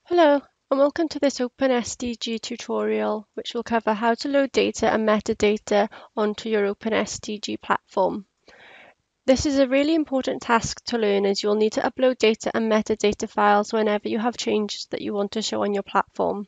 Hello, and welcome to this OpenSDG tutorial, which will cover how to load data and metadata onto your OpenSDG platform. This is a really important task to learn, as you'll need to upload data and metadata files whenever you have changes that you want to show on your platform.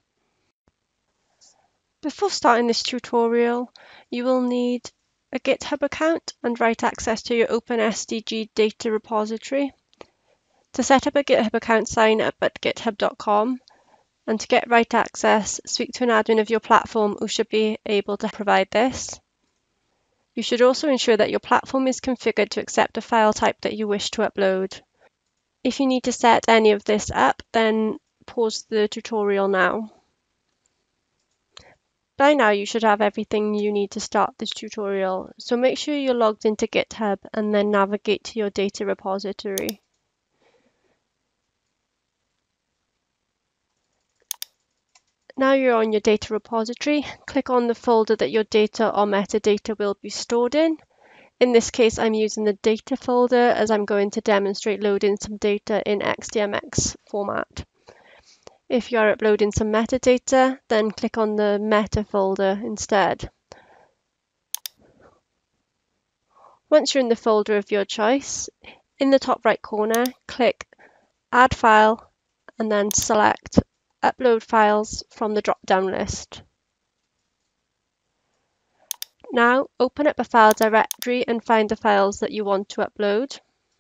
Before starting this tutorial, you will need a GitHub account and write access to your OpenSDG data repository. To set up a GitHub account, sign up at github.com. And to get write access, speak to an admin of your platform who should be able to provide this. You should also ensure that your platform is configured to accept the file type that you wish to upload. If you need to set any of this up, then pause the tutorial now. By now you should have everything you need to start this tutorial, so make sure you're logged into GitHub and then navigate to your data repository. Now you're on your data repository, click on the folder that your data or metadata will be stored in. In this case, I'm using the data folder as I'm going to demonstrate loading some data in XDMX format. If you are uploading some metadata, then click on the meta folder instead. Once you're in the folder of your choice, in the top right corner, click Add File and then select Upload Files from the drop-down list. Now open up a file directory and find the files that you want to upload.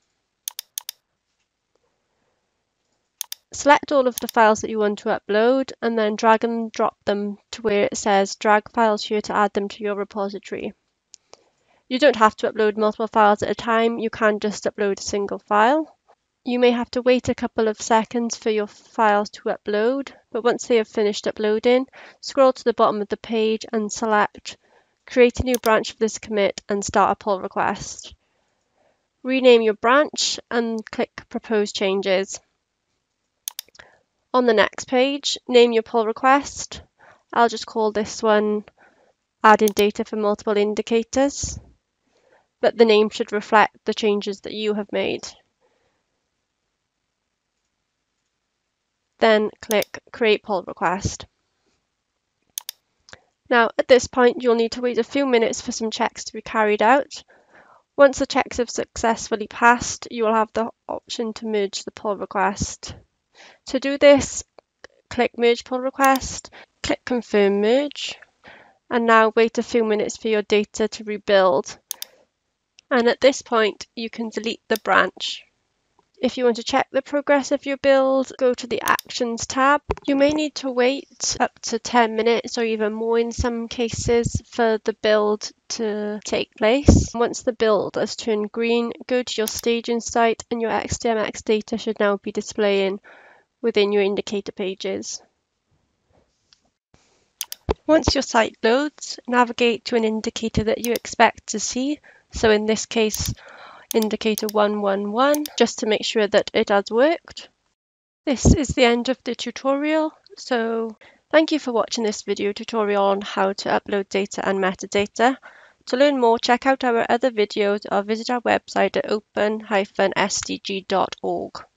Select all of the files that you want to upload and then drag and drop them to where it says drag files here to add them to your repository. You don't have to upload multiple files at a time, you can just upload a single file. You may have to wait a couple of seconds for your files to upload, but once they have finished uploading, scroll to the bottom of the page and select Create a new branch for this commit and start a pull request. Rename your branch and click Propose Changes. On the next page, name your pull request. I'll just call this one Adding Data for Multiple Indicators, but the name should reflect the changes that you have made. Then click Create Pull Request. Now, at this point, you'll need to wait a few minutes for some checks to be carried out. Once the checks have successfully passed, you will have the option to merge the pull request. To do this, click Merge Pull Request, click Confirm Merge, and now wait a few minutes for your data to rebuild. And at this point, you can delete the branch. If you want to check the progress of your build, go to the Actions tab. You may need to wait up to 10 minutes or even more in some cases for the build to take place. Once the build has turned green, go to your staging site and your XDMX data should now be displaying within your indicator pages. Once your site loads, navigate to an indicator that you expect to see. So in this case, indicator 111, just to make sure that it has worked. This is the end of the tutorial. So thank you for watching this video tutorial on how to upload data and metadata. To learn more, check out our other videos or visit our website at open-sdg.org.